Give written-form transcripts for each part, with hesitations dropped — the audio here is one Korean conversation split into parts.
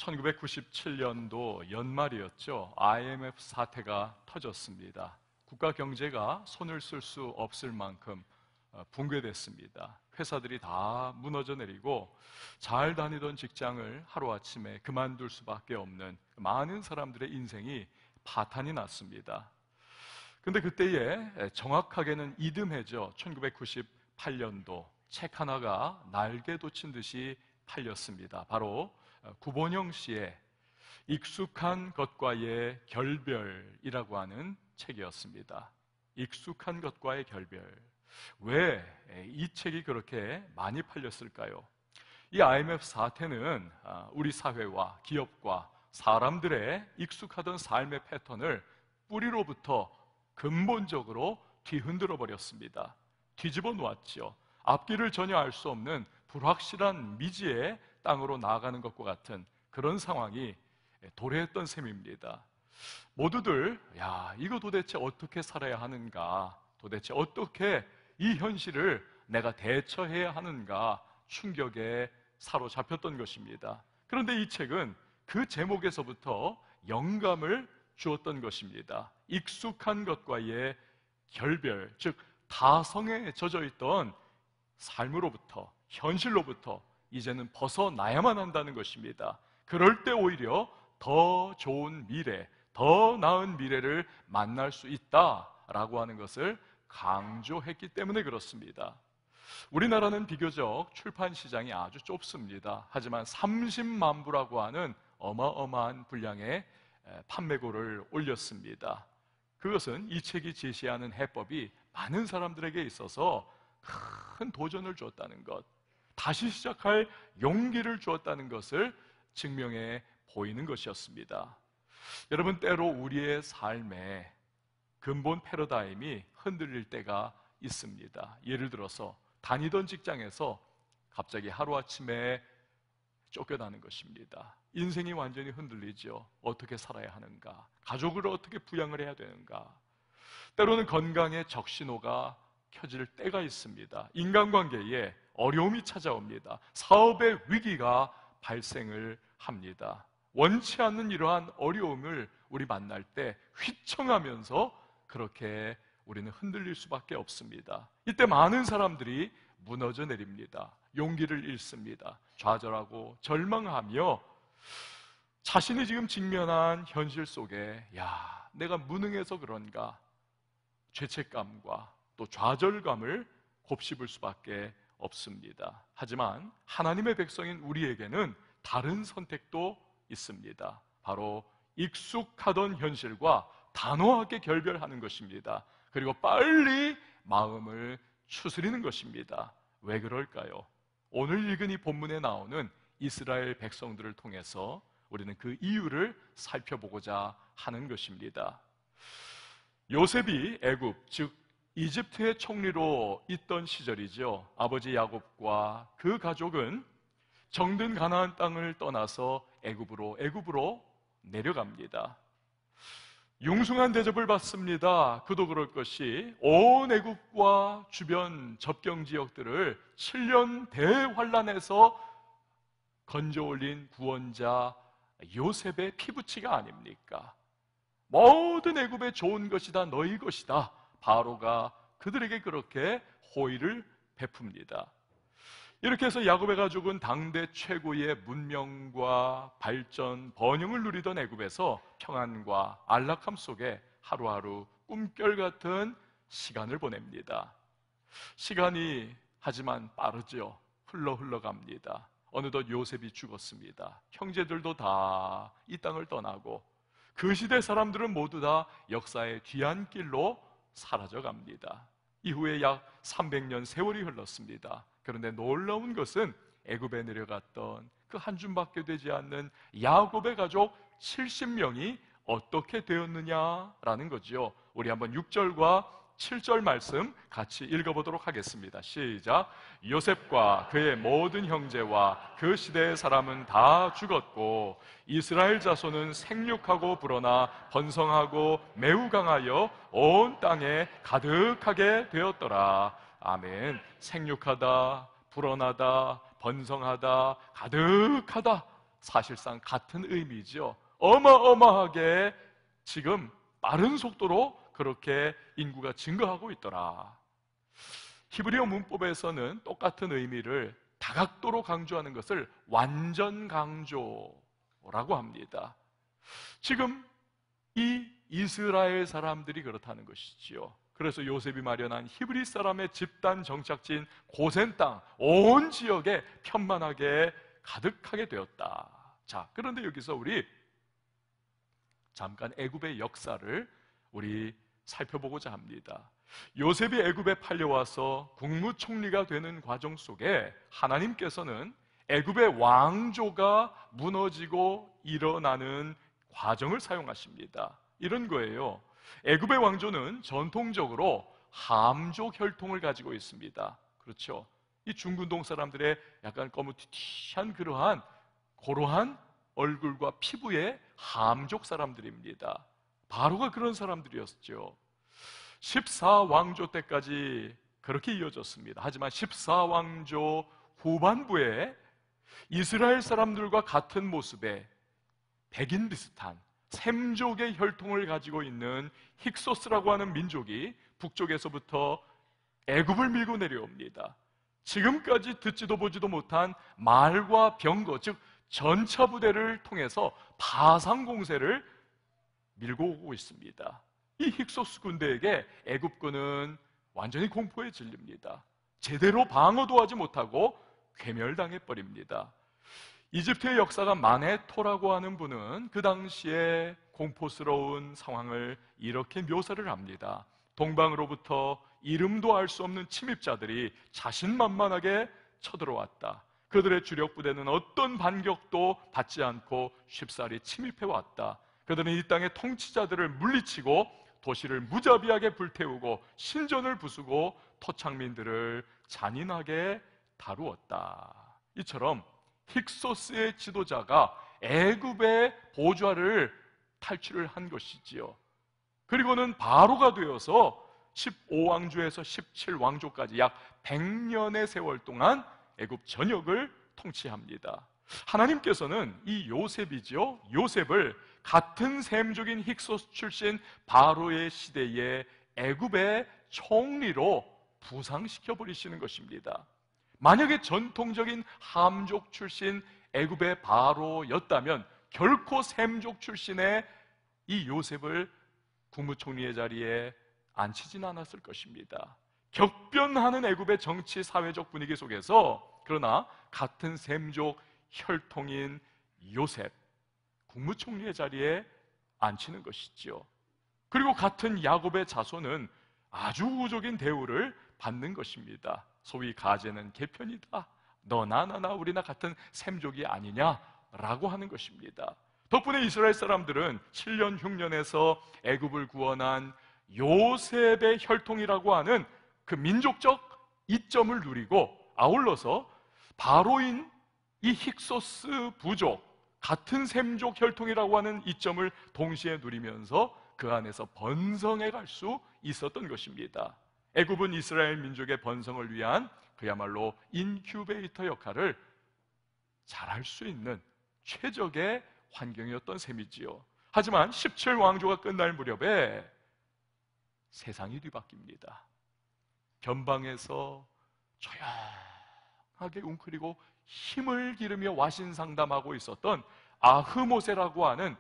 1997년도 연말이었죠. IMF 사태가 터졌습니다. 국가 경제가 손을 쓸 수 없을 만큼 붕괴됐습니다. 회사들이 다 무너져 내리고 잘 다니던 직장을 하루아침에 그만둘 수밖에 없는 많은 사람들의 인생이 파탄이 났습니다. 근데 그때에 정확하게는 이듬해죠. 1998년도 책 하나가 날개 돋친 듯이 팔렸습니다. 바로 구본영 씨의 익숙한 것과의 결별이라고 하는 책이었습니다. 익숙한 것과의 결별. 왜 이 책이 그렇게 많이 팔렸을까요? 이 IMF 사태는 우리 사회와 기업과 사람들의 익숙하던 삶의 패턴을 뿌리로부터 근본적으로 뒤흔들어 버렸습니다. 뒤집어 놓았지요. 앞길을 전혀 알 수 없는 불확실한 미지의 땅으로 나아가는 것과 같은 그런 상황이 도래했던 셈입니다. 모두들 이거 도대체 어떻게 살아야 하는가, 도대체 어떻게 이 현실을 내가 대처해야 하는가 충격에 사로잡혔던 것입니다. 그런데 이 책은 그 제목에서부터 영감을 주었던 것입니다. 익숙한 것과의 결별, 즉 다성에 젖어있던 삶으로부터, 현실로부터 이제는 벗어나야만 한다는 것입니다. 그럴 때 오히려 더 좋은 미래, 더 나은 미래를 만날 수 있다라고 하는 것을 강조했기 때문에 그렇습니다. 우리나라는 비교적 출판 시장이 아주 좁습니다. 하지만 30만 부라고 하는 어마어마한 분량의 판매고를 올렸습니다. 그것은 이 책이 제시하는 해법이 많은 사람들에게 있어서 큰 도전을 주었다는 것, 다시 시작할 용기를 주었다는 것을 증명해 보이는 것이었습니다. 여러분, 때로 우리의 삶에 근본 패러다임이 흔들릴 때가 있습니다. 예를 들어서 다니던 직장에서 갑자기 하루아침에 쫓겨나는 것입니다. 인생이 완전히 흔들리죠. 어떻게 살아야 하는가, 가족을 어떻게 부양을 해야 되는가, 때로는 건강의 적신호가 켜질 때가 있습니다. 인간관계에 어려움이 찾아옵니다. 사업의 위기가 발생을 합니다. 원치 않는 이러한 어려움을 우리 만날 때 휘청하면서 그렇게 우리는 흔들릴 수밖에 없습니다. 이때 많은 사람들이 무너져 내립니다. 용기를 잃습니다. 좌절하고 절망하며 자신이 지금 직면한 현실 속에 내가 무능해서 그런가 죄책감과 또 좌절감을 곱씹을 수밖에 없습니다. 하지만 하나님의 백성인 우리에게는 다른 선택도 있습니다. 바로 익숙하던 현실과 단호하게 결별하는 것입니다. 그리고 빨리 마음을 추스리는 것입니다. 왜 그럴까요? 오늘 읽은 이 본문에 나오는 이스라엘 백성들을 통해서 우리는 그 이유를 살펴보고자 하는 것입니다. 요셉이 애굽, 즉 이집트의 총리로 있던 시절이죠. 아버지 야곱과 그 가족은 정든 가나안 땅을 떠나서 애굽으로 내려갑니다. 융숭한 대접을 받습니다. 그도 그럴 것이 온 애굽과 주변 접경 지역들을 7년 대환란에서 건져 올린 구원자 요셉의 피부치가 아닙니까? 모든 애굽의 좋은 것이 다 너희 것이다. 바로가 그들에게 그렇게 호의를 베풉니다. 이렇게 해서 야곱의 가족은 당대 최고의 문명과 발전, 번영을 누리던 애굽에서 평안과 안락함 속에 하루하루 꿈결 같은 시간을 보냅니다. 시간이 하지만 빠르죠. 흘러갑니다. 어느덧 요셉이 죽었습니다. 형제들도 다 이 땅을 떠나고 그 시대 사람들은 모두 다 역사의 뒤안길로 사라져갑니다. 이후에 약 300년 세월이 흘렀습니다. 그런데 놀라운 것은 애굽에 내려갔던 그 한 줌밖에 되지 않는 야곱의 가족 70명이 어떻게 되었느냐라는 거죠. 우리 한번 6절과 7절 말씀 같이 읽어보도록 하겠습니다. 시작. 요셉과 그의 모든 형제와 그 시대의 사람은 다 죽었고 이스라엘 자손은 생육하고 불어나 번성하고 매우 강하여 온 땅에 가득하게 되었더라. 아멘. 생육하다, 불어나다, 번성하다, 가득하다. 사실상 같은 의미죠. 어마어마하게 지금 빠른 속도로 그렇게 인구가 증가하고 있더라. 히브리어 문법에서는 똑같은 의미를 다각도로 강조하는 것을 완전 강조라고 합니다. 지금 이 이스라엘 사람들이 그렇다는 것이지요. 그래서 요셉이 마련한 히브리 사람의 집단 정착지인 고센 땅, 온 지역에 편만하게 가득하게 되었다. 자, 그런데 여기서 우리 잠깐 애굽의 역사를 우리 살펴보고자 합니다. 요셉이 애굽에 팔려와서 국무총리가 되는 과정 속에 하나님께서는 애굽의 왕조가 무너지고 일어나는 과정을 사용하십니다. 이런 거예요. 애굽의 왕조는 전통적으로 함족 혈통을 가지고 있습니다. 그렇죠? 이 중근동 사람들의 약간 거무튀튀한 그러한 고루한 얼굴과 피부의 함족 사람들입니다. 바로가 그런 사람들이었죠. 14왕조 때까지 그렇게 이어졌습니다. 하지만 14왕조 후반부에 이스라엘 사람들과 같은 모습의 백인 비슷한 셈족의 혈통을 가지고 있는 힉소스라고 하는 민족이 북쪽에서부터 애굽을 밀고 내려옵니다. 지금까지 듣지도 보지도 못한 말과 병거, 즉 전차 부대를 통해서 파상 공세를 밀고 오고 있습니다. 이 힉소스 군대에게 애굽군은 완전히 공포에 질립니다. 제대로 방어도 하지 못하고 괴멸당해 버립니다. 이집트의 역사가 마네토라고 하는 분은 그 당시에 공포스러운 상황을 이렇게 묘사를 합니다. 동방으로부터 이름도 알 수 없는 침입자들이 자신만만하게 쳐들어왔다. 그들의 주력 부대는 어떤 반격도 받지 않고 쉽사리 침입해왔다. 그들은 이 땅의 통치자들을 물리치고 도시를 무자비하게 불태우고 신전을 부수고 토착민들을 잔인하게 다루었다. 이처럼 힉소스의 지도자가 애굽의 보좌를 탈취를 한 것이지요. 그리고는 바로가 되어서 15왕조에서 17왕조까지 약 100년의 세월 동안 애굽 전역을 통치합니다. 하나님께서는 이 요셉이죠. 요셉을 같은 셈족인 힉소스 출신 바로의 시대에 애굽의 총리로 부상시켜 버리시는 것입니다. 만약에 전통적인 함족 출신 애굽의 바로였다면 결코 셈족 출신의 이 요셉을 국무총리의 자리에 앉히진 않았을 것입니다. 격변하는 애굽의 정치 사회적 분위기 속에서 그러나 같은 셈족 혈통인 요셉 국무총리의 자리에 앉히는 것이지요. 그리고 같은 야곱의 자손은 아주 우호적인 대우를 받는 것입니다. 소위 가제는 개편이다. 너나 나나 우리나 같은 셈족이 아니냐라고 하는 것입니다. 덕분에 이스라엘 사람들은 7년 흉년에서 애굽을 구원한 요셉의 혈통이라고 하는 그 민족적 이점을 누리고 아울러서 바로인 이 힉소스 부족 같은 셈족 혈통이라고 하는 이점을 동시에 누리면서 그 안에서 번성해 갈 수 있었던 것입니다. 애굽은 이스라엘 민족의 번성을 위한 그야말로 인큐베이터 역할을 잘할 수 있는 최적의 환경이었던 셈이지요. 하지만 17왕조가 끝날 무렵에 세상이 뒤바뀝니다. 변방에서 조용하게 웅크리고 힘을 기르며 와신상담하고 있었던 아흐모세라고 하는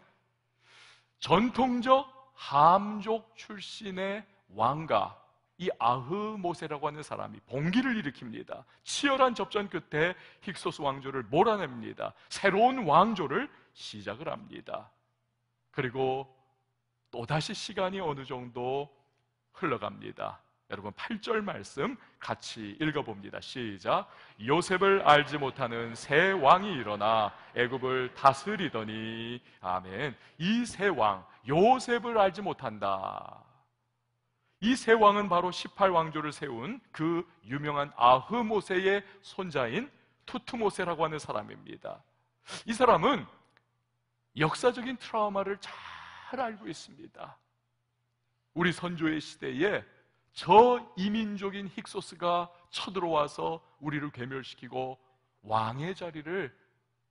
전통적 함족 출신의 왕가, 이 아흐모세라고 하는 사람이 봉기를 일으킵니다. 치열한 접전 끝에 힉소스 왕조를 몰아냅니다. 새로운 왕조를 시작을 합니다. 그리고 또다시 시간이 어느 정도 흘러갑니다. 여러분 8절 말씀 같이 읽어봅니다. 시작. 요셉을 알지 못하는 새 왕이 일어나 애굽을 다스리더니 아멘. 이 새 왕 요셉을 알지 못한다. 이 새 왕은 바로 18왕조를 세운 그 유명한 아흐모세의 손자인 투트모세라고 하는 사람입니다. 이 사람은 역사적인 트라우마를 잘 알고 있습니다. 우리 선조의 시대에 저 이민족인 힉소스가 쳐들어와서 우리를 괴멸시키고 왕의 자리를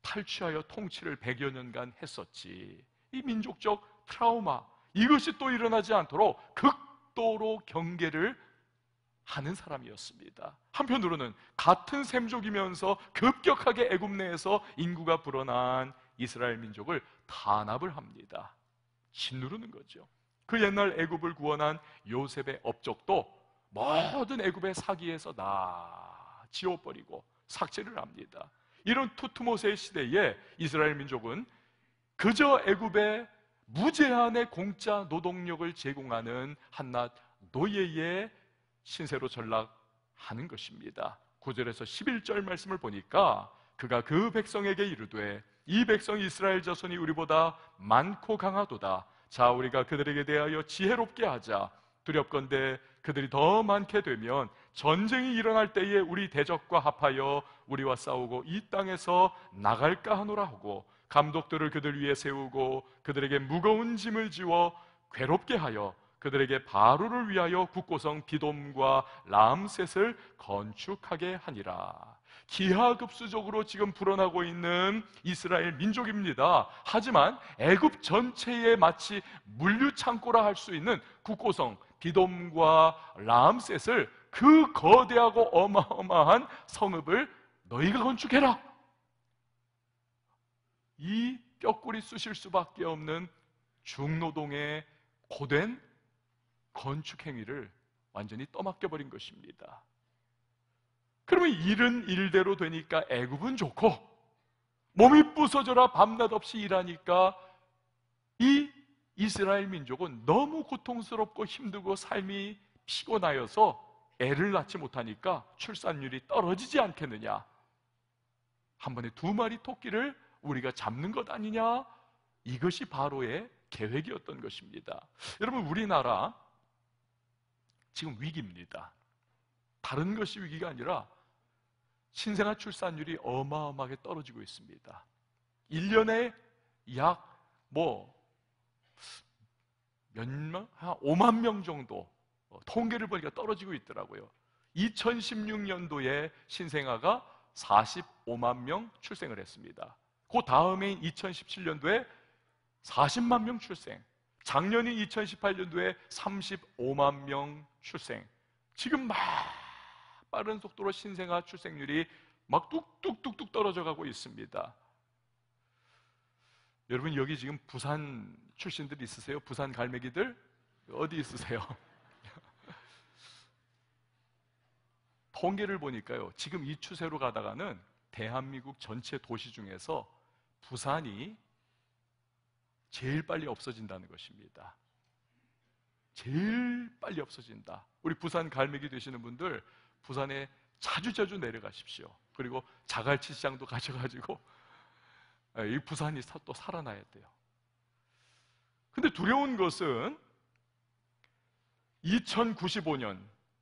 탈취하여 통치를 100여 년간 했었지. 이 민족적 트라우마, 이것이 또 일어나지 않도록 극도로 경계를 하는 사람이었습니다. 한편으로는 같은 셈족이면서 급격하게 애굽 내에서 인구가 불어난 이스라엘 민족을 탄압을 합니다. 짓누르는 거죠. 그 옛날 애굽을 구원한 요셉의 업적도 모든 애굽의 사기에서 다 지워버리고 삭제를 합니다. 이런 투트모세의 시대에 이스라엘 민족은 그저 애굽의 무제한의 공짜 노동력을 제공하는 한낱 노예의 신세로 전락하는 것입니다. 9절에서 11절 말씀을 보니까 그가 그 백성에게 이르되 이 백성 이스라엘 자손이 우리보다 많고 강하도다. 자, 우리가 그들에게 대하여 지혜롭게 하자. 두렵건대 그들이 더 많게 되면 전쟁이 일어날 때에 우리 대적과 합하여 우리와 싸우고 이 땅에서 나갈까 하노라 하고 감독들을 그들 위에 세우고 그들에게 무거운 짐을 지워 괴롭게 하여 그들에게 바로를 위하여 국고성 비돔과 람셋을 건축하게 하니라. 기하급수적으로 지금 불어나고 있는 이스라엘 민족입니다. 하지만 애굽 전체에 마치 물류창고라 할 수 있는 국고성 비돔과 람셋을, 그 거대하고 어마어마한 성읍을 너희가 건축해라. 이 뼈꼬리 쑤실 수밖에 없는 중노동의 고된 건축 행위를 완전히 떠맡겨버린 것입니다. 그러면 일은 일대로 되니까 애굽은 좋고 몸이 부서져라 밤낮 없이 일하니까 이 이스라엘 민족은 너무 고통스럽고 힘들고 삶이 피곤하여서 애를 낳지 못하니까 출산율이 떨어지지 않겠느냐, 한 번에 2마리 토끼를 우리가 잡는 것 아니냐, 이것이 바로의 계획이었던 것입니다. 여러분, 우리나라 지금 위기입니다. 다른 것이 위기가 아니라 신생아 출산율이 어마어마하게 떨어지고 있습니다. 1년에 약 한 5만 명 정도 통계를 보니까 떨어지고 있더라고요. 2016년도에 신생아가 45만 명 출생을 했습니다. 그 다음에 2017년도에 40만 명 출생, 작년인 2018년도에 35만 명 출생. 지금 막 빠른 속도로 신생아 출생률이 막 뚝뚝뚝뚝 떨어져 가고 있습니다. 여러분, 여기 지금 부산 출신들 있으세요? 부산 갈매기들? 어디 있으세요? 통계를 보니까요, 지금 이 추세로 가다가는 대한민국 전체 도시 중에서 부산이 제일 빨리 없어진다는 것입니다. 제일 빨리 없어진다. 우리 부산 갈매기 되시는 분들 부산에 자주자주 내려가십시오. 그리고 자갈치 시장도 가셔가지고 이 부산이 또 살아나야 돼요. 근데 두려운 것은 2095년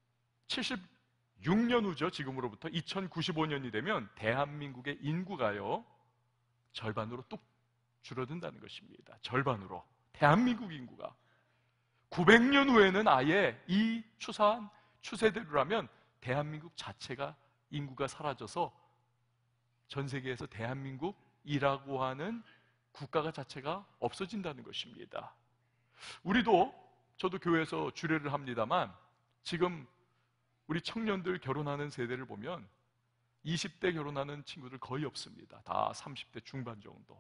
76년 후죠. 지금으로부터 2095년이 되면 대한민국의 인구가요 절반으로 뚝 줄어든다는 것입니다. 절반으로. 대한민국 인구가 900년 후에는 아예 이 추세대로라면 대한민국 자체가 인구가 사라져서 전 세계에서 대한민국이라고 하는 국가가 자체가 없어진다는 것입니다. 저도 교회에서 주례를 합니다만 지금 우리 청년들 결혼하는 세대를 보면 20대 결혼하는 친구들 거의 없습니다. 다 30대 중반 정도.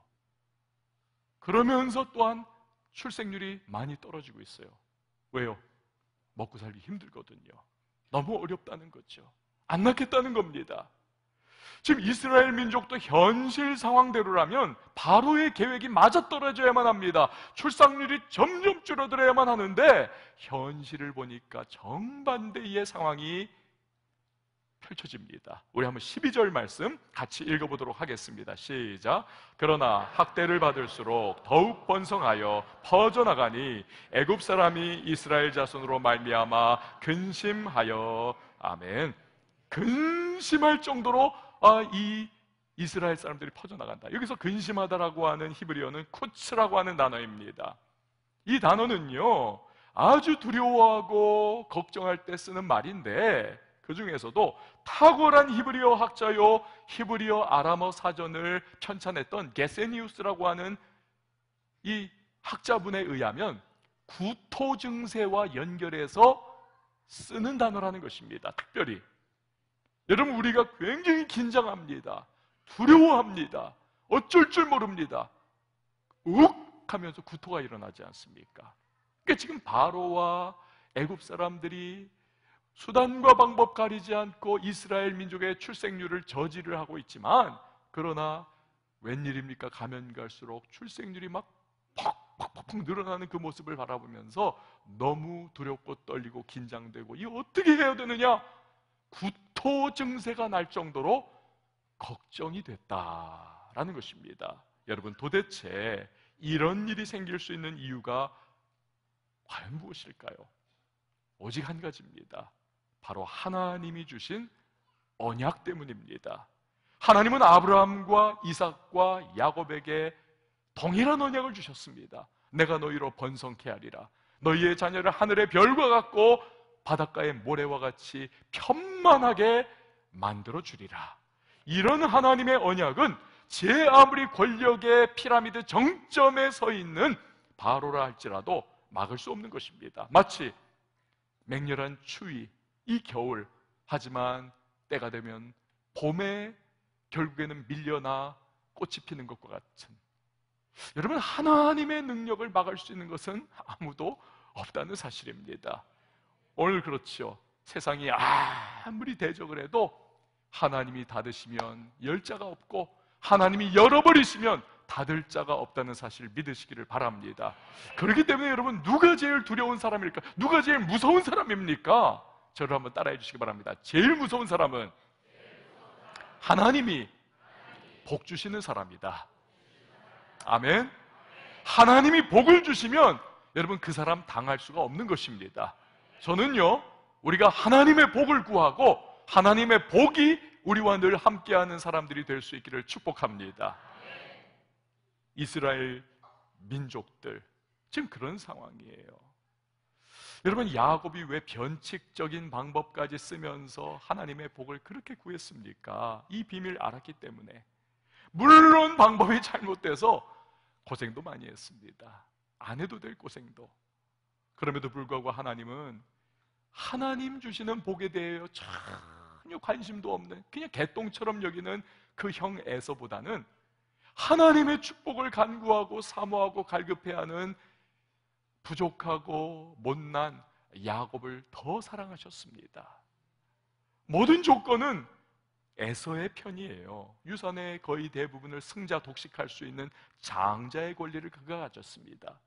그러면서 또한 출생률이 많이 떨어지고 있어요. 왜요? 먹고 살기 힘들거든요. 너무 어렵다는 거죠. 안 낳겠다는 겁니다. 지금 이스라엘 민족도 현실 상황대로라면 바로의 계획이 맞아떨어져야만 합니다. 출산율이 점점 줄어들어야만 하는데 현실을 보니까 정반대의 상황이 펼쳐집니다. 우리 한번 12절 말씀 같이 읽어보도록 하겠습니다. 시작. 그러나 학대를 받을수록 더욱 번성하여 퍼져나가니 애굽 사람이 이스라엘 자손으로 말미암아 근심하여. 아멘. 근심할 정도로 이 이스라엘 사람들이 퍼져나간다. 여기서 근심하다라고 하는 히브리어는 쿠츠라고 하는 단어입니다. 이 단어는요 아주 두려워하고 걱정할 때 쓰는 말인데, 그 중에서도 탁월한 히브리어 학자요 히브리어 아람어 사전을 편찬했던 게세니우스라고 하는 이 학자분에 의하면 구토 증세와 연결해서 쓰는 단어라는 것입니다. 특별히 여러분, 우리가 굉장히 긴장합니다. 두려워합니다. 어쩔 줄 모릅니다. 욱 하면서 구토가 일어나지 않습니까? 그러니까 지금 바로와 애굽 사람들이 수단과 방법 가리지 않고 이스라엘 민족의 출생률을 저지를 하고 있지만, 그러나 웬일입니까? 가면 갈수록 출생률이 막 팍팍팍 늘어나는 그 모습을 바라보면서 너무 두렵고 떨리고 긴장되고, 이 어떻게 해야 되느냐? 구토 증세가 날 정도로 걱정이 됐다라는 것입니다. 여러분, 도대체 이런 일이 생길 수 있는 이유가 과연 무엇일까요? 오직 한 가지입니다. 바로 하나님이 주신 언약 때문입니다. 하나님은 아브라함과 이삭과 야곱에게 동일한 언약을 주셨습니다. 내가 너희로 번성케 하리라. 너희의 자녀를 하늘의 별과 같고 바닷가의 모래와 같이 편만하게 만들어 주리라. 이런 하나님의 언약은 제 아무리 권력의 피라미드 정점에 서 있는 바로라 할지라도 막을 수 없는 것입니다. 마치 맹렬한 추위, 이 겨울, 하지만 때가 되면 봄에 결국에는 밀려나 꽃이 피는 것과 같은, 여러분, 하나님의 능력을 막을 수 있는 것은 아무도 없다는 사실입니다. 오늘 그렇죠. 세상이 아무리 대적을 해도 하나님이 닫으시면 열 자가 없고, 하나님이 열어버리시면 닫을 자가 없다는 사실을 믿으시기를 바랍니다. 그렇기 때문에 여러분, 누가 제일 두려운 사람일까? 누가 제일 무서운 사람입니까? 저를 한번 따라해 주시기 바랍니다. 제일 무서운 사람은 하나님이 복 주시는 사람이다. 아멘. 하나님이 복을 주시면 여러분, 그 사람 당할 수가 없는 것입니다. 저는요, 우리가 하나님의 복을 구하고 하나님의 복이 우리와 늘 함께하는 사람들이 될 수 있기를 축복합니다. 이스라엘 민족들 지금 그런 상황이에요. 여러분, 야곱이 왜 변칙적인 방법까지 쓰면서 하나님의 복을 그렇게 구했습니까? 이 비밀 알았기 때문에. 물론 방법이 잘못돼서 고생도 많이 했습니다. 안 해도 될 고생도. 그럼에도 불구하고 하나님은 하나님 주시는 복에 대해 전혀 관심도 없는, 그냥 개똥처럼 여기는 그 형 에서보다는 하나님의 축복을 간구하고 사모하고 갈급해하는 부족하고 못난 야곱을 더 사랑하셨습니다. 모든 조건은 에서의 편이에요. 유산의 거의 대부분을 승자 독식할 수 있는 장자의 권리를 그가 가졌습니다.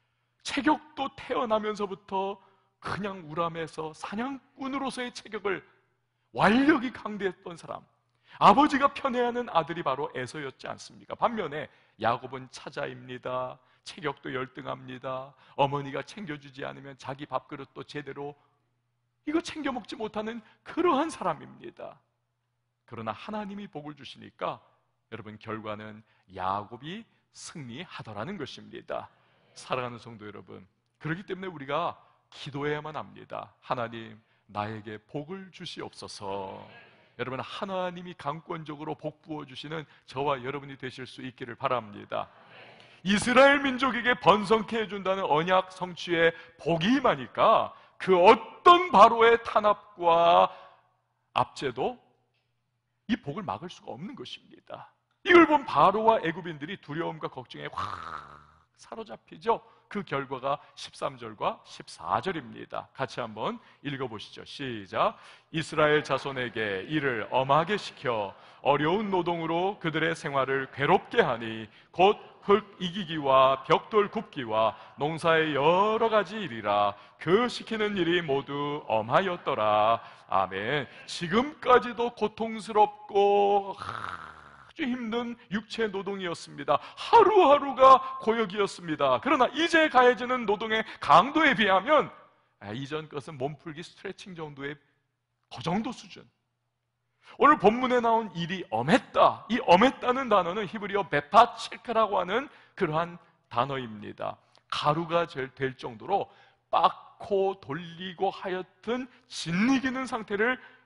체격도 태어나면서부터 그냥 우람해서 사냥꾼으로서의 체격을, 완력이 강대했던 사람, 아버지가 편애하는 아들이 바로 에서였지 않습니까? 반면에 야곱은 차자입니다. 체격도 열등합니다. 어머니가 챙겨주지 않으면 자기 밥그릇도 제대로 이거 챙겨 먹지 못하는 그러한 사람입니다. 그러나 하나님이 복을 주시니까 여러분, 결과는 야곱이 승리하더라는 것입니다. 사랑하는 성도 여러분, 그렇기 때문에 우리가 기도해야만 합니다. 하나님, 나에게 복을 주시옵소서. 여러분, 하나님이 강권적으로 복 부어주시는 저와 여러분이 되실 수 있기를 바랍니다. 이스라엘 민족에게 번성케 해준다는 언약 성취의 복이 임하니까 그 어떤 바로의 탄압과 압제도 이 복을 막을 수가 없는 것입니다. 이걸 본 바로와 애굽인들이 두려움과 걱정에 확 사로잡히죠. 그 결과가 13절과 14절입니다. 같이 한번 읽어보시죠. 시작. 이스라엘 자손에게 이를 엄하게 시켜 어려운 노동으로 그들의 생활을 괴롭게 하니 곧 흙 이기기와 벽돌 굽기와 농사의 여러 가지 일이라. 그 시키는 일이 모두 엄하였더라. 아멘. 지금까지도 고통스럽고 아주 힘든 육체 노동이었습니다. 하루하루가 고역이었습니다. 그러나 이제 가해지는 노동의 강도에 비하면 이전 것은 몸풀기 스트레칭 정도의 그 정도 수준. 오늘 본문에 나온 일이 엄했다. 이 엄했다는 단어는 히브리어 베파체크라고 하는 그러한 단어입니다. 가루가 될 정도로 빻고 돌리고 하여튼 짓이기는 상태를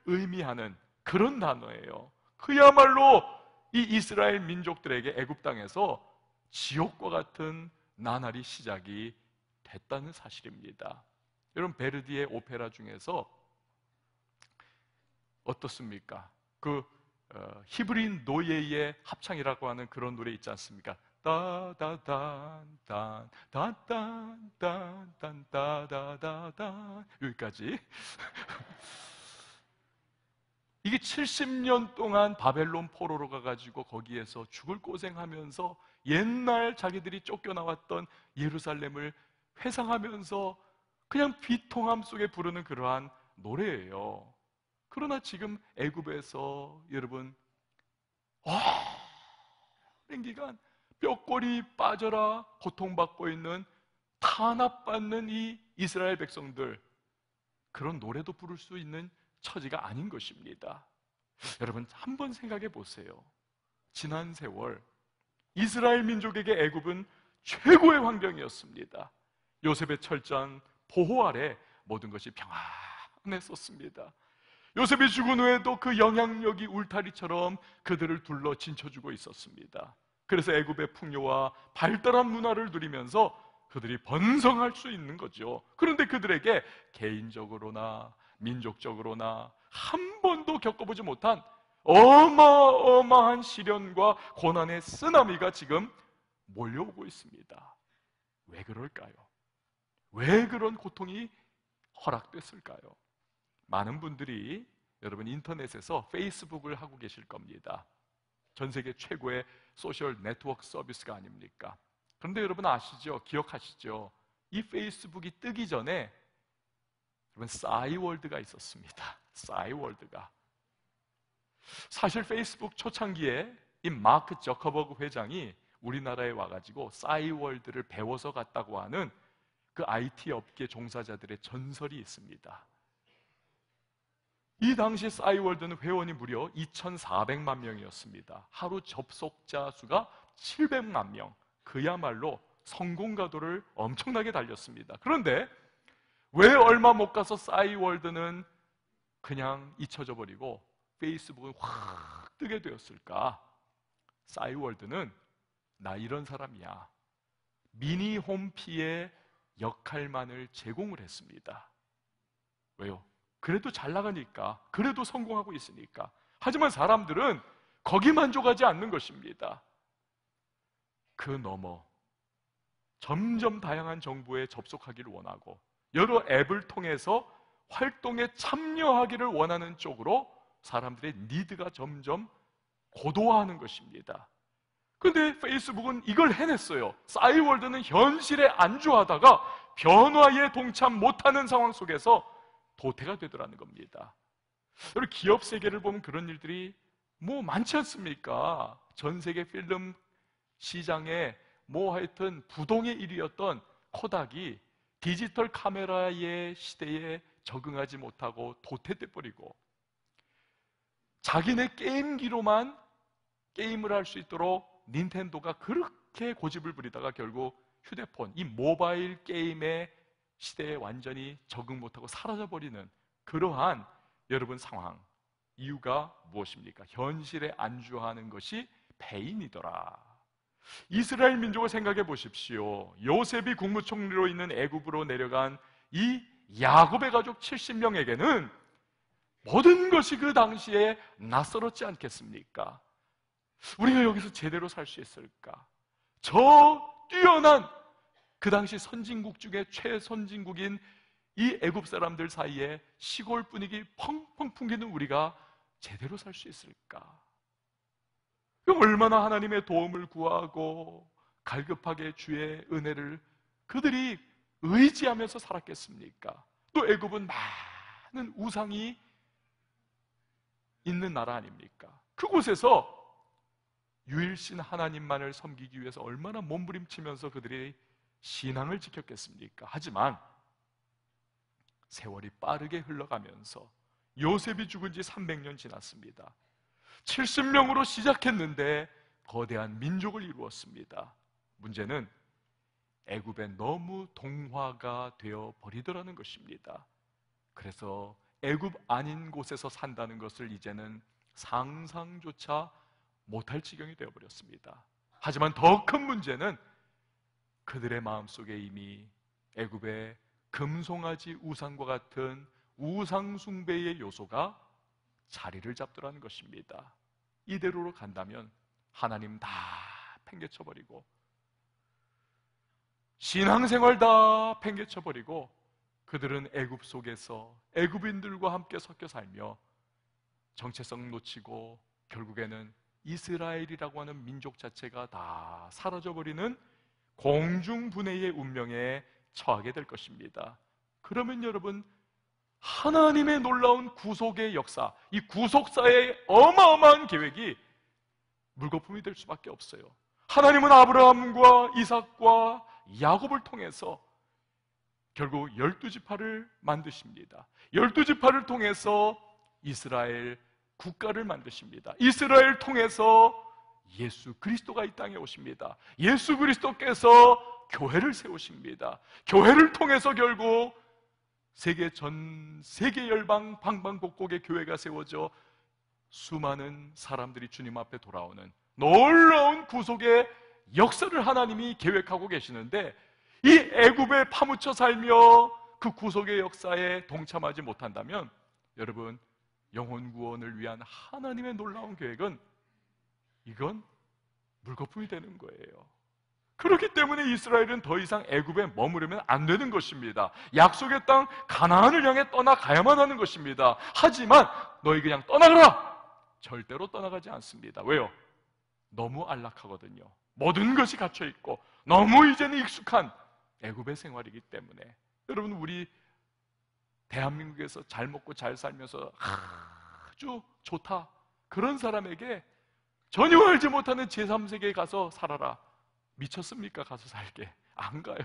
의미하는 그런 단어예요. 그야말로 이 이스라엘 민족들에게 애굽 땅에서 지옥과 같은 나날이 시작이 됐다는 사실입니다. 여러분, 베르디의 오페라 중에서 어떻습니까? 히브리 노예의 합창이라고 하는 그런 노래 있지 않습니까? 따다단단 단단단단 따다다단 여기까지. 이게 70년 동안 바벨론 포로로 가가지고 거기에서 죽을 고생하면서 옛날 자기들이 쫓겨나왔던 예루살렘을 회상하면서 그냥 비통함 속에 부르는 그러한 노래예요. 그러나 지금 애굽에서 여러분 오랜 기간 뼈골이 빠져라 고통받고 있는 탄압받는 이 이스라엘 백성들, 그런 노래도 부를 수 있는 처지가 아닌 것입니다. 여러분, 한번 생각해 보세요. 지난 세월 이스라엘 민족에게 애굽은 최고의 환경이었습니다. 요셉의 철저한 보호 아래 모든 것이 평안했었습니다. 요셉이 죽은 후에도 그 영향력이 울타리처럼 그들을 둘러 진쳐주고 있었습니다. 그래서 애굽의 풍요와 발달한 문화를 누리면서 그들이 번성할 수 있는 거죠. 그런데 그들에게 개인적으로나 민족적으로나 한 번도 겪어보지 못한 어마어마한 시련과 고난의 쓰나미가 지금 몰려오고 있습니다. 왜 그럴까요? 왜 그런 고통이 허락됐을까요? 많은 분들이 여러분 인터넷에서 페이스북을 하고 계실 겁니다. 전 세계 최고의 소셜 네트워크 서비스가 아닙니까? 그런데 여러분 아시죠? 기억하시죠? 이 페이스북이 뜨기 전에 여러분 싸이월드가 있었습니다. 싸이월드가. 사실 페이스북 초창기에 이 마크 저커버그 회장이 우리나라에 와가지고 싸이월드를 배워서 갔다고 하는 그 IT 업계 종사자들의 전설이 있습니다. 이 당시 싸이월드는 회원이 무려 2,400만 명이었습니다. 하루 접속자 수가 700만 명. 그야말로 성공가도를 엄청나게 달렸습니다. 그런데 왜 얼마 못 가서 싸이월드는 그냥 잊혀져 버리고 페이스북은 확 뜨게 되었을까? 싸이월드는 나 이런 사람이야, 미니 홈피의 역할만을 제공을 했습니다. 왜요? 그래도 잘 나가니까, 그래도 성공하고 있으니까. 하지만 사람들은 거기 만족하지 않는 것입니다. 그 너머 점점 다양한 정보에 접속하기를 원하고 여러 앱을 통해서 활동에 참여하기를 원하는 쪽으로 사람들의 니드가 점점 고도화하는 것입니다. 그런데 페이스북은 이걸 해냈어요. 싸이월드는 현실에 안주하다가 변화에 동참 못하는 상황 속에서 도태가 되더라는 겁니다. 여러분, 기업 세계를 보면 그런 일들이 많지 않습니까? 전 세계 필름 시장에 하여튼 부동의 1위였던 코닥이 디지털 카메라의 시대에 적응하지 못하고 도태돼 버리고, 자기네 게임기로만 게임을 할 수 있도록 닌텐도가 그렇게 고집을 부리다가 결국 휴대폰, 이 모바일 게임의 시대에 완전히 적응 못하고 사라져버리는 그러한 여러분 상황. 이유가 무엇입니까? 현실에 안주하는 것이 배인이더라. 이스라엘 민족을 생각해 보십시오. 요셉이 국무총리로 있는 애굽으로 내려간 이 야곱의 가족 70명에게는 모든 것이 그 당시에 낯설었지 않겠습니까? 우리가 여기서 제대로 살 수 있을까? 저 뛰어난 그 당시 선진국 중에 최선진국인 이 애굽 사람들 사이에 시골 분위기 펑펑 풍기는 우리가 제대로 살 수 있을까? 얼마나 하나님의 도움을 구하고 갈급하게 주의 은혜를 그들이 의지하면서 살았겠습니까? 또 애굽은 많은 우상이 있는 나라 아닙니까? 그곳에서 유일신 하나님만을 섬기기 위해서 얼마나 몸부림치면서 그들이 신앙을 지켰겠습니까? 하지만 세월이 빠르게 흘러가면서 요셉이 죽은 지 300년 지났습니다. 70명으로 시작했는데 거대한 민족을 이루었습니다. 문제는 애굽에 너무 동화가 되어 버리더라는 것입니다. 그래서 애굽 아닌 곳에서 산다는 것을 이제는 상상조차 못할 지경이 되어버렸습니다. 하지만 더 큰 문제는 그들의 마음속에 이미 애굽의 금송아지 우상과 같은 우상 숭배의 요소가 자리를 잡더라는 것입니다. 이대로로 간다면 하나님 다 팽개쳐버리고 신앙생활 다 팽개쳐버리고 그들은 애굽 속에서 애굽인들과 함께 섞여 살며 정체성 놓치고 결국에는 이스라엘이라고 하는 민족 자체가 다 사라져버리는 공중분해의 운명에 처하게 될 것입니다. 그러면 여러분, 하나님의 놀라운 구속의 역사, 이 구속사의 어마어마한 계획이 물거품이 될 수밖에 없어요. 하나님은 아브라함과 이삭과 야곱을 통해서 결국 12지파를 만드십니다. 12지파를 통해서 이스라엘 국가를 만드십니다. 이스라엘 통해서 예수 그리스도가 이 땅에 오십니다. 예수 그리스도께서 교회를 세우십니다. 교회를 통해서 결국 전 세계 열방 방방곡곡의 교회가 세워져 수많은 사람들이 주님 앞에 돌아오는 놀라운 구속의 역사를 하나님이 계획하고 계시는데, 이 애굽에 파묻혀 살며 그 구속의 역사에 동참하지 못한다면 여러분, 영혼 구원을 위한 하나님의 놀라운 계획은 이건 물거품이 되는 거예요. 그렇기 때문에 이스라엘은 더 이상 애굽에 머무르면 안 되는 것입니다. 약속의 땅 가나안을 향해 떠나가야만 하는 것입니다. 하지만 너희 그냥 떠나가라! 절대로 떠나가지 않습니다. 왜요? 너무 안락하거든요. 모든 것이 갇혀있고 너무 이제는 익숙한 애굽의 생활이기 때문에. 여러분, 우리 대한민국에서 잘 먹고 잘 살면서 아주 좋다, 그런 사람에게 전혀 알지 못하는 제3세계에 가서 살아라, 미쳤습니까? 가서 살게? 안 가요.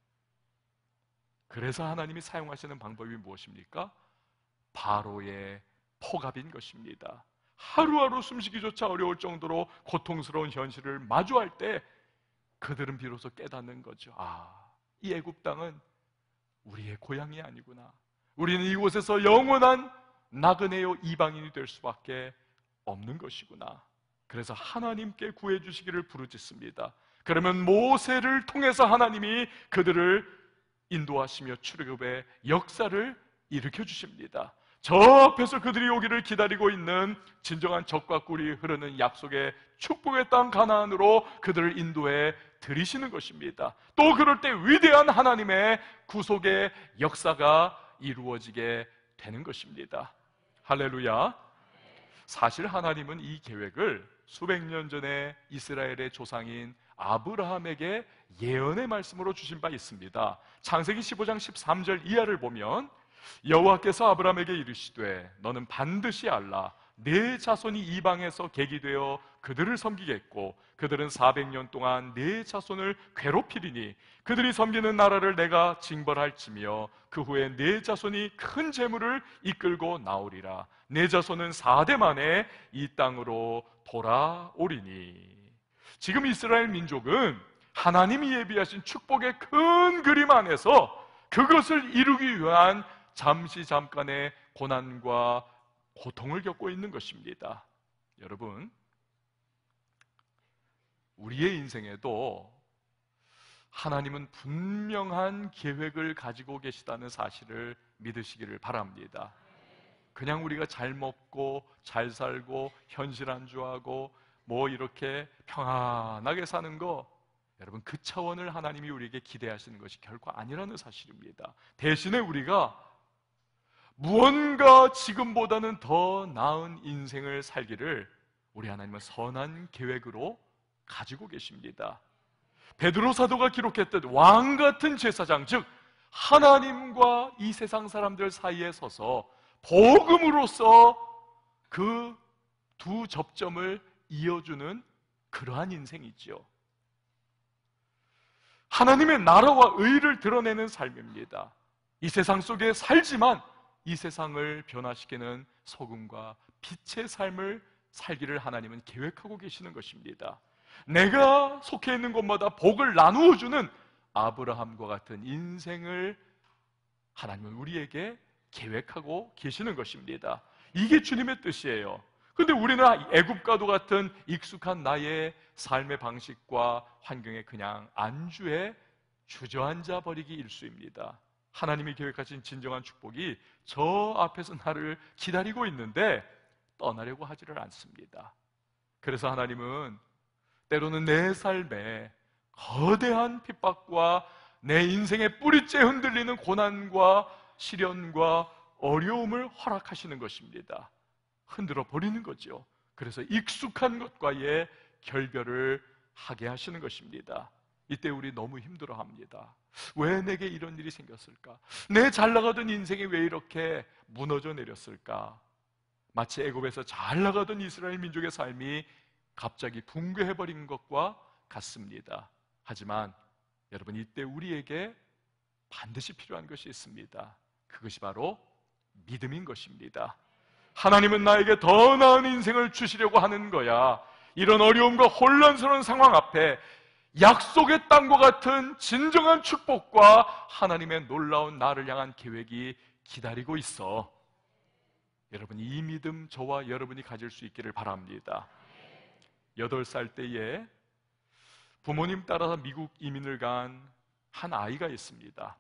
그래서 하나님이 사용하시는 방법이 무엇입니까? 바로의 포갑인 것입니다. 하루하루 숨쉬기조차 어려울 정도로 고통스러운 현실을 마주할 때 그들은 비로소 깨닫는 거죠. 이 애굽 땅은 우리의 고향이 아니구나. 우리는 이곳에서 영원한 나그네요 이방인이 될 수밖에 없는 것이구나. 그래서 하나님께 구해주시기를 부르짖습니다. 그러면 모세를 통해서 하나님이 그들을 인도하시며 출애굽의 역사를 일으켜 주십니다. 저 앞에서 그들이 오기를 기다리고 있는 진정한 젖과 꿀이 흐르는 약속의 축복의 땅 가나안으로 그들을 인도해 들이시는 것입니다. 또 그럴 때 위대한 하나님의 구속의 역사가 이루어지게 되는 것입니다. 할렐루야. 사실 하나님은 이 계획을 수백 년 전에 이스라엘의 조상인 아브라함에게 예언의 말씀으로 주신 바 있습니다. 창세기 15장 13절 이하를 보면 여호와께서 아브라함에게 이르시되 너는 반드시 알라 네 자손이 이방에서 객이 되어 그들을 섬기겠고 그들은 400년 동안 네 자손을 괴롭히리니 그들이 섬기는 나라를 내가 징벌할지며 그 후에 네 자손이 큰 재물을 이끌고 나오리라. 네 자손은 4대 만에 이 땅으로 돌아오리니. 지금 이스라엘 민족은 하나님이 예비하신 축복의 큰 그림 안에서 그것을 이루기 위한 잠깐의 고난과 고통을 겪고 있는 것입니다. 여러분, 우리의 인생에도 하나님은 분명한 계획을 가지고 계시다는 사실을 믿으시기를 바랍니다. 그냥 우리가 잘 먹고 잘 살고 현실 안주하고 이렇게 평안하게 사는 거, 여러분, 그 차원을 하나님이 우리에게 기대하시는 것이 결코 아니라는 사실입니다. 대신에 우리가 무언가 지금보다는 더 나은 인생을 살기를 우리 하나님은 선한 계획으로 가지고 계십니다. 베드로 사도가 기록했듯 왕같은 제사장, 즉 하나님과 이 세상 사람들 사이에 서서 복음으로써 그 두 접점을 이어주는 그러한 인생이죠. 하나님의 나라와 의를 드러내는 삶입니다. 이 세상 속에 살지만 이 세상을 변화시키는 소금과 빛의 삶을 살기를 하나님은 계획하고 계시는 것입니다. 내가 속해 있는 곳마다 복을 나누어 주는 아브라함과 같은 인생을 하나님은 우리에게 계획하고 계시는 것입니다. 이게 주님의 뜻이에요. 근데 우리는 애굽과도 같은 익숙한 나의 삶의 방식과 환경에 그냥 안주해 주저앉아 버리기 일쑤입니다. 하나님이 계획하신 진정한 축복이 저 앞에서 나를 기다리고 있는데 떠나려고 하지를 않습니다. 그래서 하나님은 때로는 내 삶에 거대한 핍박과 내 인생의 뿌리째 흔들리는 고난과 시련과 어려움을 허락하시는 것입니다. 흔들어 버리는 거죠. 그래서 익숙한 것과의 결별을 하게 하시는 것입니다. 이때 우리 너무 힘들어합니다. 왜 내게 이런 일이 생겼을까? 내 잘 나가던 인생이 왜 이렇게 무너져 내렸을까? 마치 애굽에서 잘 나가던 이스라엘 민족의 삶이 갑자기 붕괴해버린 것과 같습니다. 하지만 여러분, 이때 우리에게 반드시 필요한 것이 있습니다. 그것이 바로 믿음인 것입니다. 하나님은 나에게 더 나은 인생을 주시려고 하는 거야. 이런 어려움과 혼란스러운 상황 앞에 약속의 땅과 같은 진정한 축복과 하나님의 놀라운 나를 향한 계획이 기다리고 있어. 여러분, 이 믿음 저와 여러분이 가질 수 있기를 바랍니다. 8살 때에 부모님 따라서 미국 이민을 간 한 아이가 있습니다.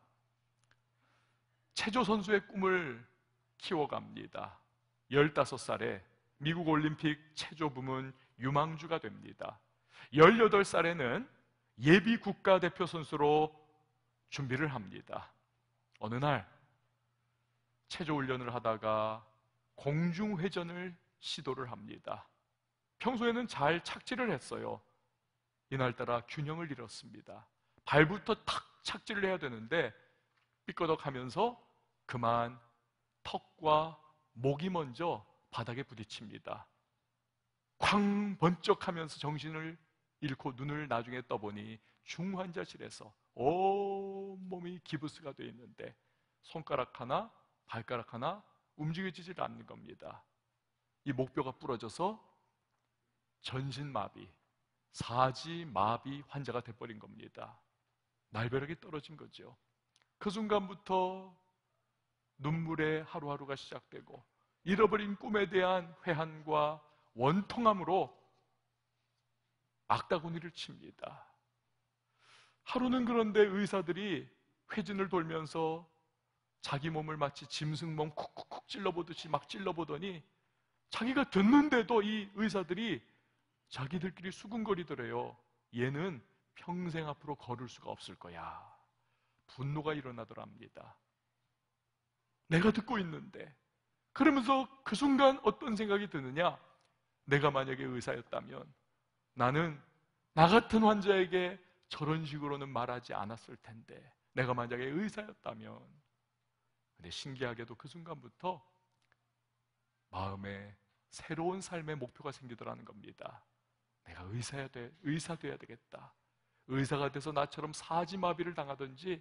체조 선수의 꿈을 키워갑니다. 15살에 미국 올림픽 체조 부문 유망주가 됩니다. 18살에는 예비 국가대표 선수로 준비를 합니다. 어느 날 체조 훈련을 하다가 공중회전을 시도를 합니다. 평소에는 잘 착지를 했어요. 이날따라 균형을 잃었습니다. 발부터 탁 착지를 해야 되는데 삐끄덕하면서 그만 턱과 목이 먼저 바닥에 부딪힙니다. 쾅 번쩍하면서 정신을 잃고 눈을 나중에 떠보니 중환자실에서 온몸이 기부스가 되어 있는데 손가락 하나, 발가락 하나 움직여지질 않는 겁니다. 이 목뼈가 부러져서 전신마비, 사지마비 환자가 돼버린 겁니다. 날벼락이 떨어진 거죠. 그 순간부터 눈물의 하루하루가 시작되고 잃어버린 꿈에 대한 회한과 원통함으로 악다구니를 칩니다. 하루는 그런데 의사들이 회진을 돌면서 자기 몸을 마치 짐승몸 쿡쿡쿡 찔러보듯이 막 찔러보더니 자기가 듣는데도 이 의사들이 자기들끼리 수군거리더래요. 얘는 평생 앞으로 걸을 수가 없을 거야. 분노가 일어나더랍니다. 내가 듣고 있는데. 그러면서 그 순간 어떤 생각이 드느냐? 내가 만약에 의사였다면 나는 나 같은 환자에게 저런 식으로는 말하지 않았을 텐데, 내가 만약에 의사였다면. 근데 신기하게도 그 순간부터 마음에 새로운 삶의 목표가 생기더라는 겁니다. 내가 의사 돼야 되겠다. 의사가 돼서 나처럼 사지마비를 당하든지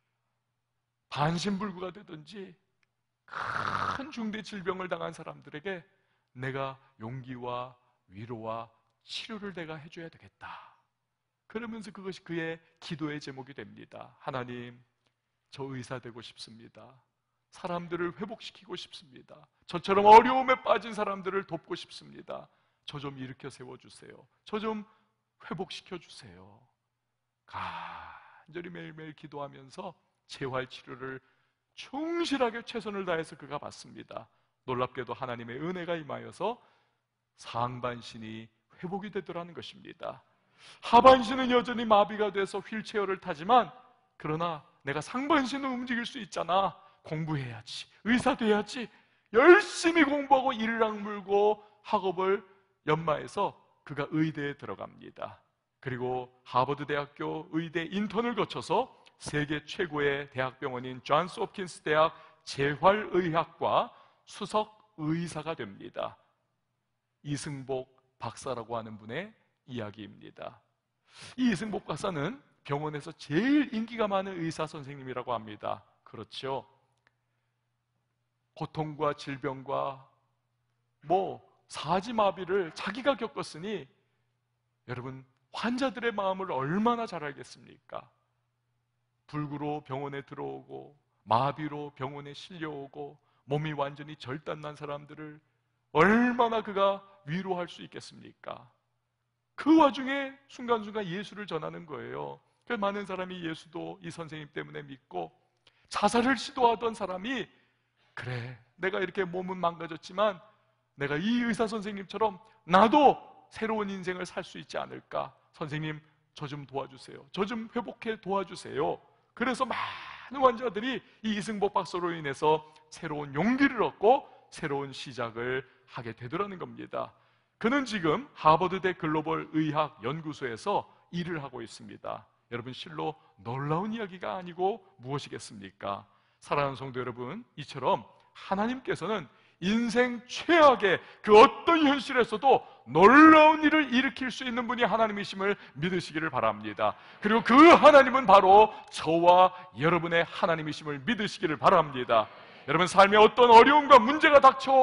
반신불구가 되든지 큰 중대 질병을 당한 사람들에게 내가 용기와 위로와 치료를 내가 해줘야 되겠다. 그러면서 그것이 그의 기도의 제목이 됩니다. 하나님, 저 의사 되고 싶습니다. 사람들을 회복시키고 싶습니다. 저처럼 어려움에 빠진 사람들을 돕고 싶습니다. 저 좀 일으켜 세워주세요. 저 좀 회복시켜 주세요. 간절히 매일매일 기도하면서 재활치료를 충실하게 최선을 다해서 그가 받습니다. 놀랍게도 하나님의 은혜가 임하여서 상반신이 회복이 되더라는 것입니다. 하반신은 여전히 마비가 돼서 휠체어를 타지만, 그러나 내가 상반신은 움직일 수 있잖아. 공부해야지, 의사 돼야지, 열심히 공부하고 일랑 물고 학업을 연마해서 그가 의대에 들어갑니다. 그리고 하버드 대학교 의대 인턴을 거쳐서 세계 최고의 대학병원인 존스 홉킨스 대학 재활의학과 수석 의사가 됩니다. 이승복 박사라고 하는 분의 이야기입니다. 이 이승복 박사는 병원에서 제일 인기가 많은 의사 선생님이라고 합니다. 그렇죠. 고통과 질병과 사지마비를 자기가 겪었으니 여러분, 환자들의 마음을 얼마나 잘 알겠습니까? 불구로 병원에 들어오고 마비로 병원에 실려오고 몸이 완전히 절단난 사람들을 얼마나 그가 위로할 수 있겠습니까? 그 와중에 순간순간 예수를 전하는 거예요. 그 많은 사람이 예수도 이 선생님 때문에 믿고, 자살을 시도하던 사람이 그래, 내가 이렇게 몸은 망가졌지만 내가 이 의사 선생님처럼 나도 새로운 인생을 살 수 있지 않을까? 선생님, 저 좀 도와주세요. 저 좀 회복해 도와주세요. 그래서 많은 환자들이 이 이승복 박사로 인해서 새로운 용기를 얻고 새로운 시작을 하게 되더라는 겁니다. 그는 지금 하버드대 글로벌 의학 연구소에서 일을 하고 있습니다. 여러분, 실로 놀라운 이야기가 아니고 무엇이겠습니까? 사랑하는 성도 여러분, 이처럼 하나님께서는 인생 최악의 그 어떤 현실에서도 놀라운 일을 일으킬 수 있는 분이 하나님이심을 믿으시기를 바랍니다. 그리고 그 하나님은 바로 저와 여러분의 하나님이심을 믿으시기를 바랍니다. 여러분, 삶에 어떤 어려움과 문제가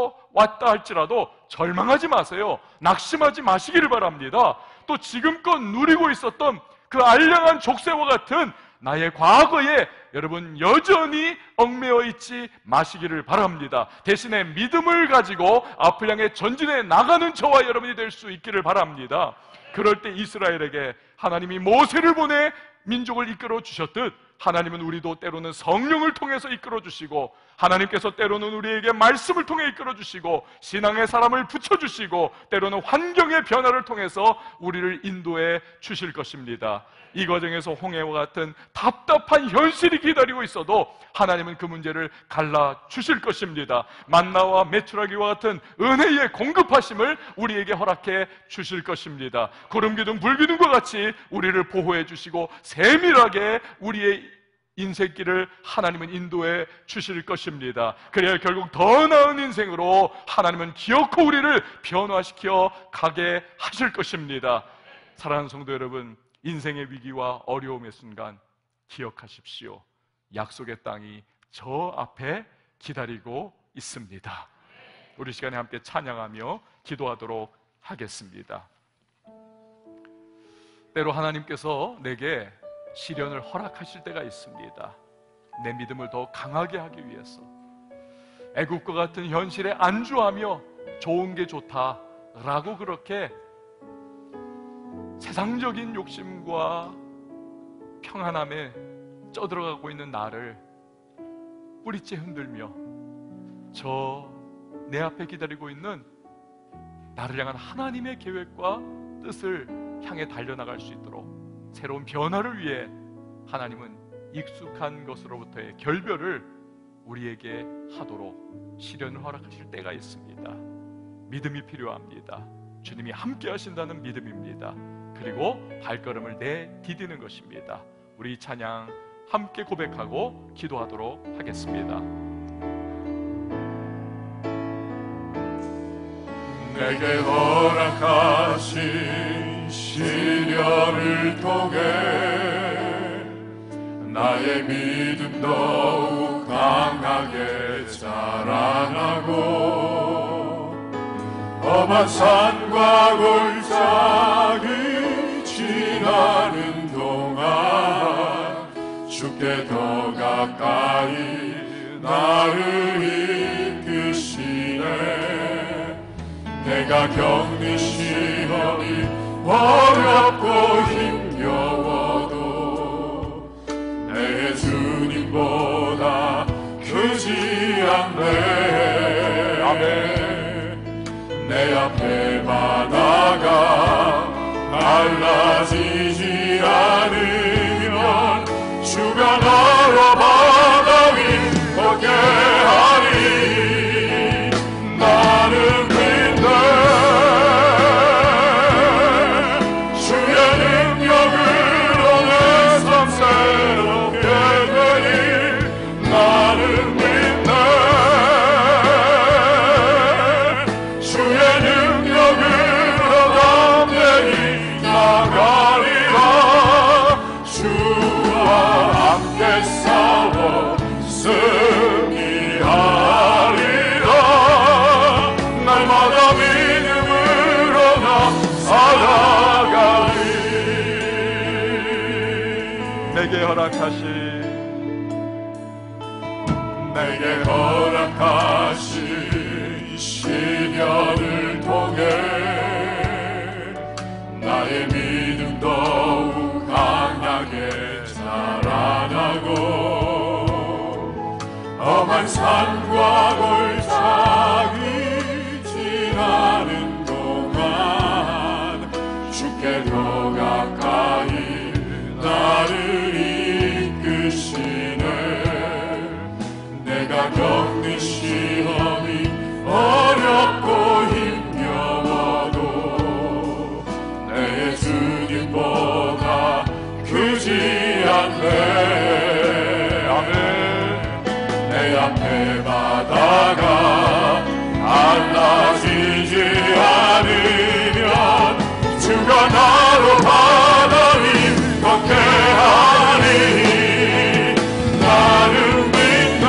닥쳐왔다 할지라도 절망하지 마세요. 낙심하지 마시기를 바랍니다. 또 지금껏 누리고 있었던 그 알량한 족쇄와 같은 나의 과거에 여러분 여전히 얽매여 있지 마시기를 바랍니다. 대신에 믿음을 가지고 앞을 향해 전진해 나가는 저와 여러분이 될 수 있기를 바랍니다. 그럴 때 이스라엘에게 하나님이 모세를 보내 민족을 이끌어 주셨듯, 하나님은 우리도 때로는 성령을 통해서 이끌어 주시고, 하나님께서 때로는 우리에게 말씀을 통해 이끌어 주시고, 신앙의 사람을 붙여주시고, 때로는 환경의 변화를 통해서 우리를 인도해 주실 것입니다. 이 과정에서 홍해와 같은 답답한 현실이 기다리고 있어도 하나님은 그 문제를 갈라주실 것입니다. 만나와 메추라기와 같은 은혜의 공급하심을 우리에게 허락해 주실 것입니다. 구름기둥 불기둥과 같이 우리를 보호해 주시고 세밀하게 우리의 인생길을 하나님은 인도해 주실 것입니다. 그래야 결국 더 나은 인생으로 하나님은 기어코 우리를 변화시켜 가게 하실 것입니다. 사랑하는 성도 여러분, 인생의 위기와 어려움의 순간 기억하십시오. 약속의 땅이 저 앞에 기다리고 있습니다. 우리 시간에 함께 찬양하며 기도하도록 하겠습니다. 때로 하나님께서 내게 시련을 허락하실 때가 있습니다. 내 믿음을 더 강하게 하기 위해서, 애국과 같은 현실에 안주하며 좋은 게 좋다라고 그렇게 세상적인 욕심과 평안함에 쪄들어가고 있는 나를 뿌리째 흔들며 저 내 앞에 기다리고 있는 나를 향한 하나님의 계획과 뜻을 향해 달려나갈 수 있도록 새로운 변화를 위해 하나님은 익숙한 것으로부터의 결별을 우리에게 하도록 시련을 허락하실 때가 있습니다. 믿음이 필요합니다. 주님이 함께 하신다는 믿음입니다. 그리고 발걸음을 내디디는 것입니다. 우리 이 찬양 함께 고백하고 기도하도록 하겠습니다. 내게 허락하신 시련을 통해 나의 믿음 더욱 강하게 자라나고, 험한 산과 골짜기 지나는 동안 주께 더 가까이 나를 이끄시네. 내가 겪는 시험이 어렵고 힘겨워도 내 주님보다 크지 않네. 아멘. 내 앞에 바다가 갈라지지 않으면 주가 나로 바다 위 걷게 하리. 나는 내게 허락하신 시련을 통해 나의 믿음 더욱 강하게 자라나고 험한 산과 골짜기 지나는 동안 주께 더 가까이 나를 이끄시네. 내가 겪는 시험이 어렵고 힘겨워도 내 예수님보다 크지 않네. 아멘. 내 앞에 바다가 갈라지지 않으면 주가 나로 바다 위 걷게 하리. 나는 믿네.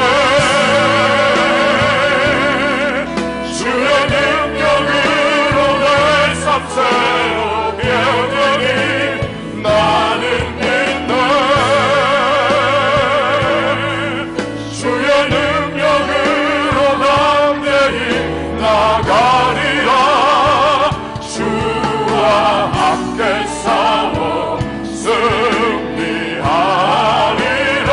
주의 능력으로 내 삶 새롭게 되리. 나는 믿네. 주의 능력으로 담대히 나가리라. 주와 함께 싸워 승리하리라.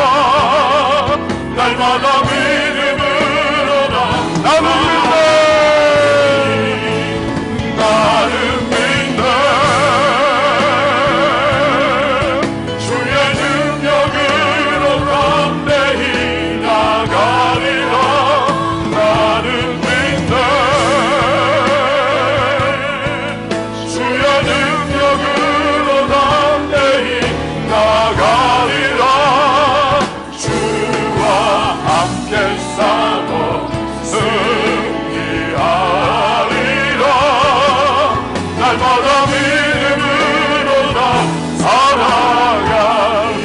날마다 믿음으로 나는 믿네. 나는 믿네. 주의 능력으로 담대히 나가리라. 나는 믿네. 주의 능력으로 담대히 나가리라. 주와 함께 싸워 승리하리라. 날마다 믿음으로 나 살아가리.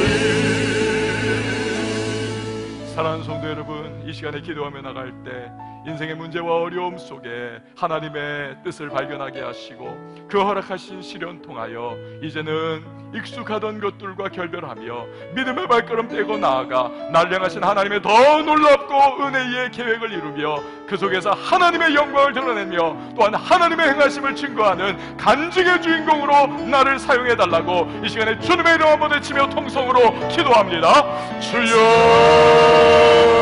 사랑하는 성도 여러분, 이 시간에 기도하며 나갈 때 인생의 문제와 어려움 속에 하나님의 뜻을 발견하게 하시고 그 허락하신 시련 통하여 이제는 익숙하던 것들과 결별하며 믿음의 발걸음 떼고 나아가 날 향하신 하나님의 더 놀랍고 은혜의 계획을 이루며 그 속에서 하나님의 영광을 드러내며 또한 하나님의 행하심을 증거하는 간증의 주인공으로 나를 사용해달라고 이 시간에 주님의 이름 한번 외치며 통성으로 기도합니다. 주여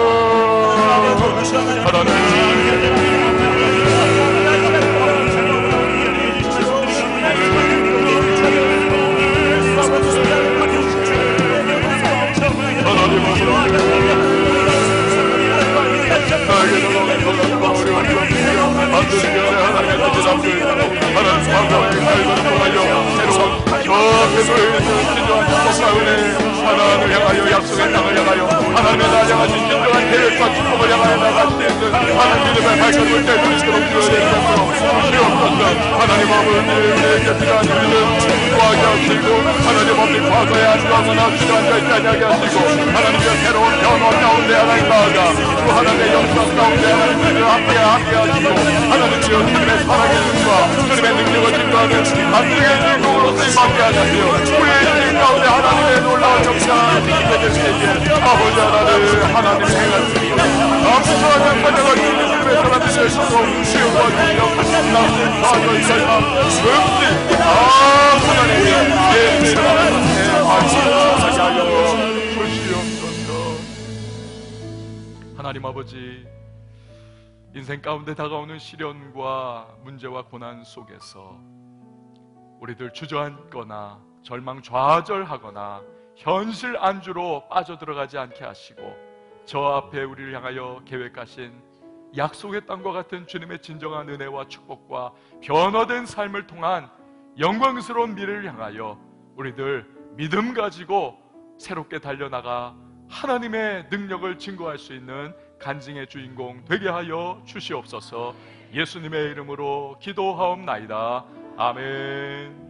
하나님을 향하여 약속의 땅을 향하여 하나님의 날 향하신 진정한 계획과 축복을 향하여 나갈 수 있는 하나님 믿음의 발걸음을 뗄 수 있도록 주여주옵소서. 주옵소서. 하나님 아버지에게 필요한 믿음 구하게 하시고 하나님 아버지 과거에 안주하거나 주저앉아 있지 않게 하시고 하나님의 새로운 변화 가운데 하나님 나아가 주 하나님의 영광 가운데 하나님을 함께 하시고 하나님 주여 주님의 사랑의 눈과 주님의 능력을 증거하는 간증의 주인공으로 쓰임받게 하시며 우리의 인생 가운데 하나님의 놀라운 역사를 되게 되게 아버지 하나님의 행하시고 앞서가는 사정을 주님의 사랑을 주시고 시험과 능력 나는 과거 이사야 음식 하나님의 예수님의 말씀을 하여 주시옵소서. 하나님 아버지, 인생 가운데 다가오는 시련과 문제와 고난 속에서 우리들 주저앉거나 절망 좌절하거나 현실 안주로 빠져들어가지 않게 하시고 저 앞에 우리를 향하여 계획하신 약속의 땅과 같은 주님의 진정한 은혜와 축복과 변화된 삶을 통한 영광스러운 미래를 향하여 우리들 믿음 가지고 새롭게 달려나가 하나님의 능력을 증거할 수 있는 간증의 주인공 되게 하여 주시옵소서. 예수님의 이름으로 기도하옵나이다. 아멘.